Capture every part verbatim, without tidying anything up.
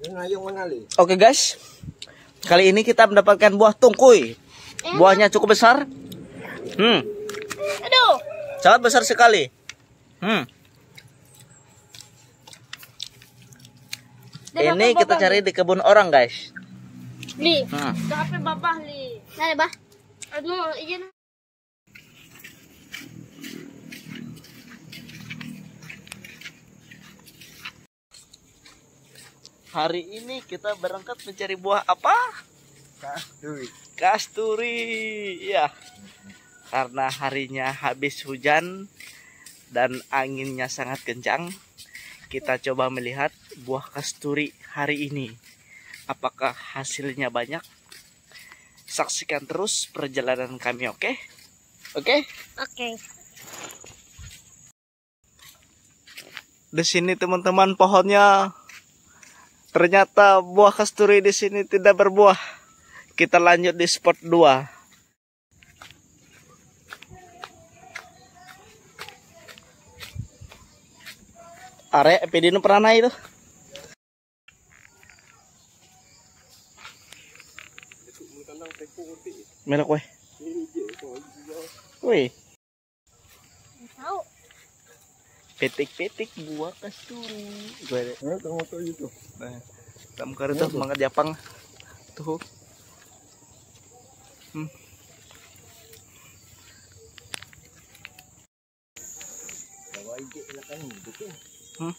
Oke guys, kali ini kita mendapatkan buah tungkuy. Buahnya cukup besar. Hmm. Aduh. Sangat besar sekali. Hmm. Ini kita cari di kebun orang guys. Li, Hmm. tapi bapak li. Nari bah. Aduh, izin. Hari ini kita berangkat mencari buah apa? Kasturi. Kasturi. Ya. Karena harinya habis hujan dan anginnya sangat kencang, kita coba melihat buah kasturi hari ini. Apakah hasilnya banyak? Saksikan terus perjalanan kami, oke? Oke? Oke. Di sini teman-teman pohonnya ternyata buah kasturi di sini tidak berbuah. Kita lanjut di spot dua. Are pedino pernah itu. Melok weh. Wih. Tahu. Petik-petik buah kasturi. Gue Eh, tengok tu itu. nah, kamu karo tuh mangga Japang. Tuh. Hmm. Bawa ije silakan gitu. Hmm.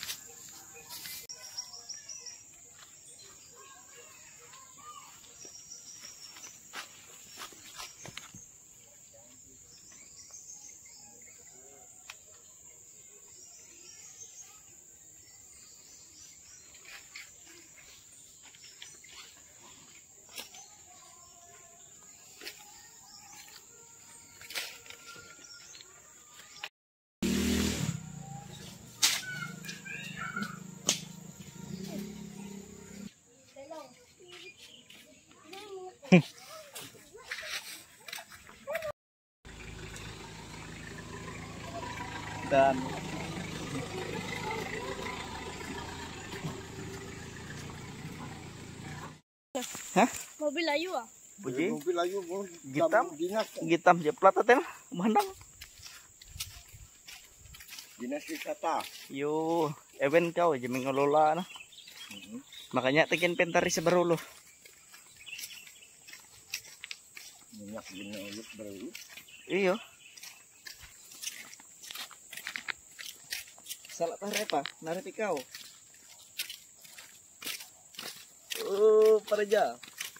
Dan hah? Mobil ayu ah. Puji Mobil ayu mau Gitam? dinas. gitam jeplat aten bandang. Dinas wisata. Yo, event kau aja mengelola nah. Mhm. Makanya tekin pentari sebaru loh. Minyak gini ulut baru. Iyo. Salah tarepa, narepi kau. Oh, paraja.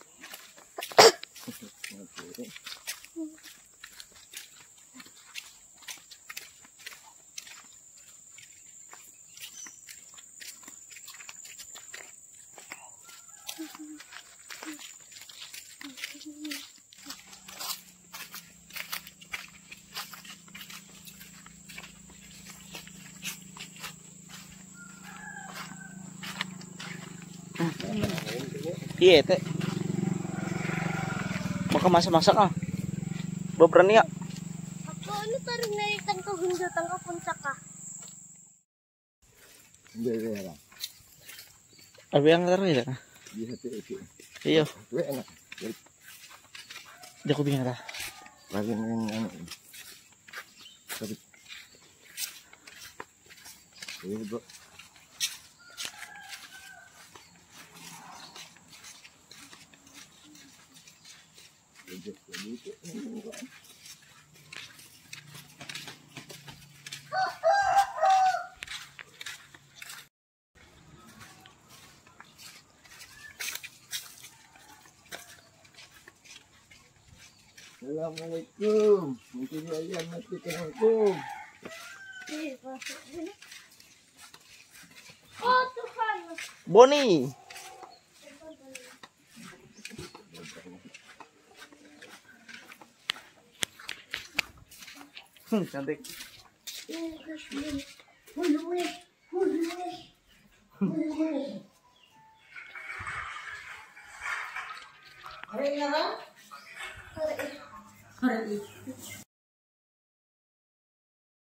Iya, teh. Maka masak-masak ah. Beberani ya. Ako ano taring naik tangka hunjo tangka puncak ah. Jadi ya. Abi yang taruh ya. Bisa tuh itu. Iya. Itu enak. Dia aku bingung lah. Lagi yang anu. Tapi ini bro. Assalamualaikum. Mungkin ayam mesti kenalkum. Oh Tuhan. Boni. Hmm, cantik. Hari ini apa? Hari ini.